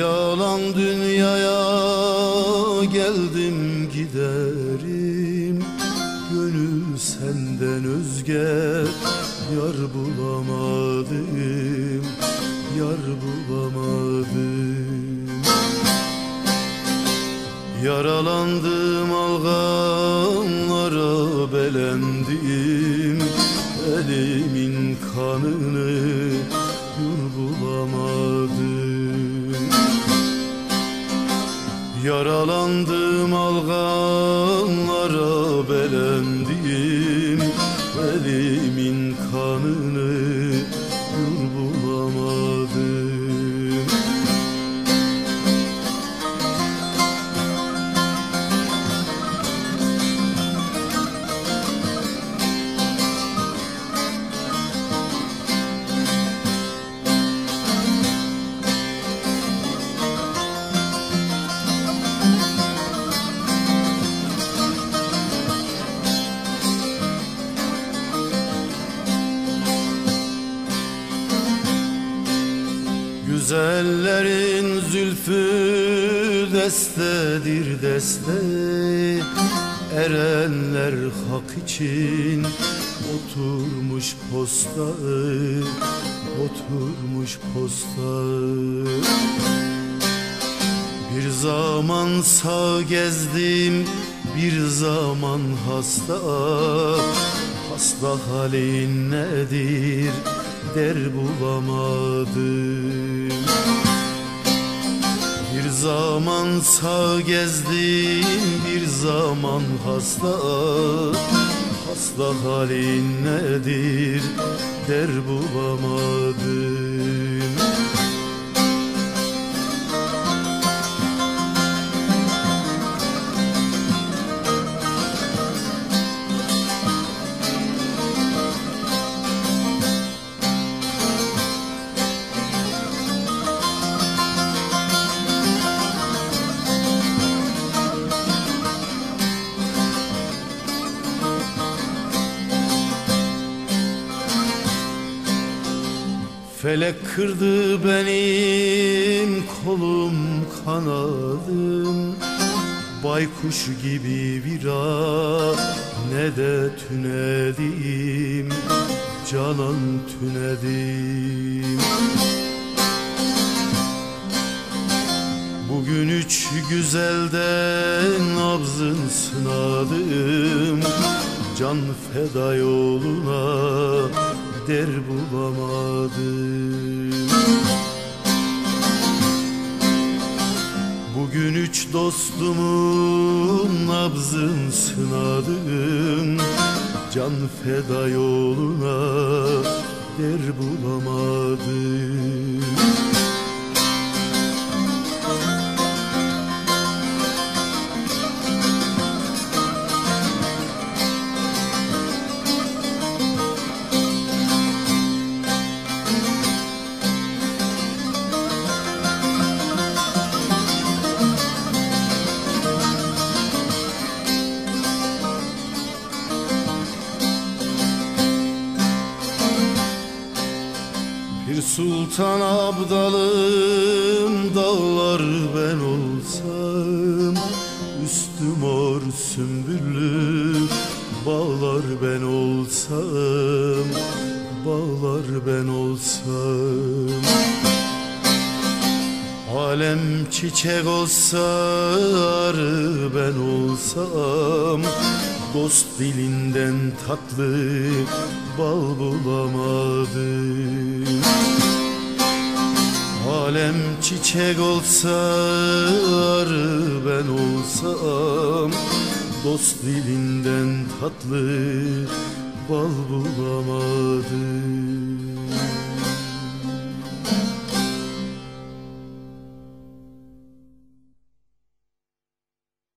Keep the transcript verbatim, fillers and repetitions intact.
yalan dünyaya geldim giderim, gönül senden özge yar bulamadım, yar bulamadım. Yaralandım, alganlara belendim, elimin kanını yur bulamadım. Yaralandım, alganlara belendim, elimin kanını yur bulamadım. Güzellerin zülfü destedir deste, erenler hak için oturmuş posta, oturmuş posta. Bir zaman sağ gezdim, bir zaman hasta, hasta halin nedir der bulamadım. Bir zaman sağ gezdim, bir zaman hasta, hasta halin nedir der bulamadım. Felek kırdı benim kolum kanadım, baykuş gibi bir ah ne de tünedim, canan tünedim. Bugün üç güzelden nabzın sınadım, can feda yoluna der bulamadım. Bugün üç dostumun nabzın sınadım, can feda yoluna der bulamadım. Bir sultan abdalım, dağlar ben olsam, üstüm mor sümbüllü bağlar ben olsam, bağlar ben olsam. Alem çiçek olsa, arı ben olsam, dost dilinden tatlı bal bulamadım. Alem çiçek olsa, arı ben olsam, dost dilinden tatlı bal bulamadım.